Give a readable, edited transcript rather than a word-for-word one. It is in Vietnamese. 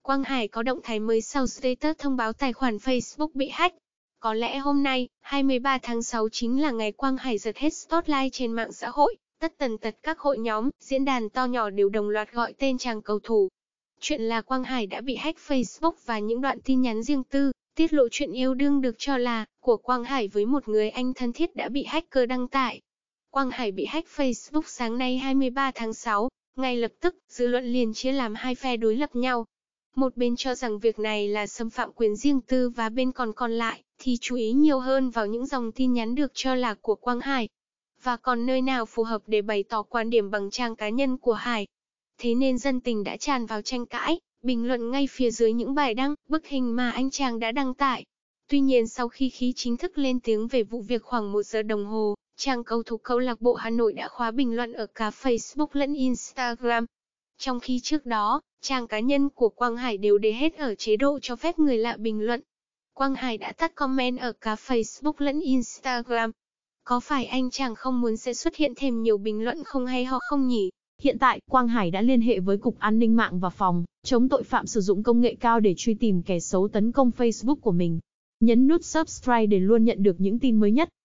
Quang Hải có động thái mới sau status thông báo tài khoản Facebook bị hack. Có lẽ hôm nay, 23 tháng 6 chính là ngày Quang Hải giật hết spotlight trên mạng xã hội. Tất tần tật các hội nhóm, diễn đàn to nhỏ đều đồng loạt gọi tên chàng cầu thủ. Chuyện là Quang Hải đã bị hack Facebook và những đoạn tin nhắn riêng tư, tiết lộ chuyện yêu đương được cho là của Quang Hải với một người anh thân thiết đã bị hacker đăng tải. Quang Hải bị hack Facebook sáng nay 23 tháng 6, ngay lập tức, dư luận liền chia làm hai phe đối lập nhau. Một bên cho rằng việc này là xâm phạm quyền riêng tư và bên còn lại thì chú ý nhiều hơn vào những dòng tin nhắn được cho là của Quang Hải. Và còn nơi nào phù hợp để bày tỏ quan điểm bằng trang cá nhân của Hải. Thế nên dân tình đã tràn vào tranh cãi, bình luận ngay phía dưới những bài đăng, bức hình mà anh chàng đã đăng tải. Tuy nhiên sau khi chính thức lên tiếng về vụ việc khoảng 1 giờ đồng hồ, chàng cầu thủ câu lạc bộ Hà Nội đã khóa bình luận ở cả Facebook lẫn Instagram. Trong khi trước đó, trang cá nhân của Quang Hải đều để hết ở chế độ cho phép người lạ bình luận. Quang Hải đã tắt comment ở cả Facebook lẫn Instagram. Có phải anh chàng không muốn sẽ xuất hiện thêm nhiều bình luận không hay ho không nhỉ? Hiện tại, Quang Hải đã liên hệ với Cục An ninh mạng và Phòng chống tội phạm sử dụng công nghệ cao để truy tìm kẻ xấu tấn công Facebook của mình. Nhấn nút subscribe để luôn nhận được những tin mới nhất.